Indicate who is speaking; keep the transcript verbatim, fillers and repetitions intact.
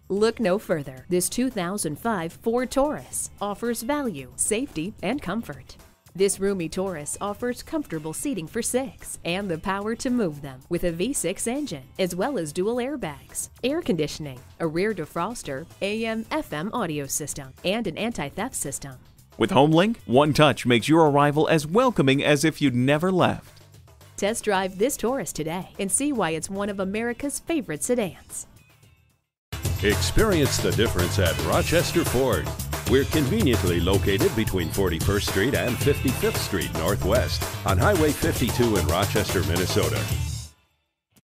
Speaker 1: Look no further. This two thousand five Ford Taurus offers value, safety, and comfort. This roomy Taurus offers comfortable seating for six and the power to move them with a V six engine, as well as dual airbags, air conditioning, a rear defroster, A M F M audio system, and an anti-theft system.
Speaker 2: With HomeLink, one touch makes your arrival as welcoming as if you'd never left.
Speaker 1: Test drive this Taurus today and see why it's one of America's favorite sedans.
Speaker 3: Experience the difference at Rochester Ford. We're conveniently located between forty-first Street and fifty-fifth Street Northwest on Highway fifty-two in Rochester, Minnesota.